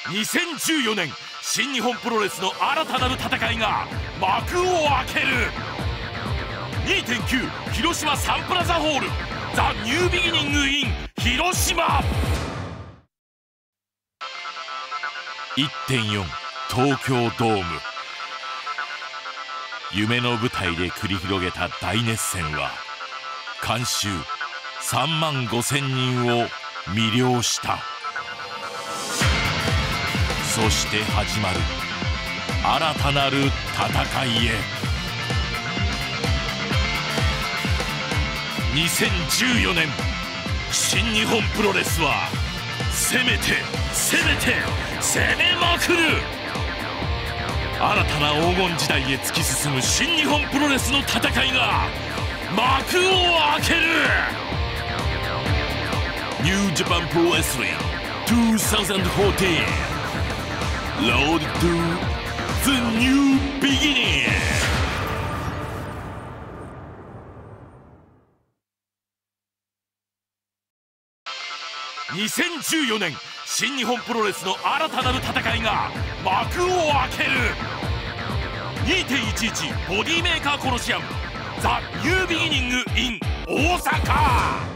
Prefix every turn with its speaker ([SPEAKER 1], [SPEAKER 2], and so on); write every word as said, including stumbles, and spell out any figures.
[SPEAKER 1] にせんじゅうよねん新日本プロレスの新たなる戦いが幕を開ける。 にてんきゅう 広島サンプラザホールザ・ニュービギニング・イン広島。 いってんよん 東京ドーム。夢の舞台で繰り広げた大熱戦は観衆さんまんごせんにんを魅了した。そして始まる新たなる戦いへ。にせんじゅうよねん新日本プロレスは攻めて攻めて攻めまくる。新たな黄金時代へ突き進む新日本プロレスの戦いが幕を開ける。ニュージャパンプロレスリングにせんじゅうよん Road to the New Beginning。にせんじゅうよねん新日本プロレスの新たなる戦いが幕を開ける。 にてんいちいち ボディメーカーコロシアムザ・ニュービギニング in 大阪。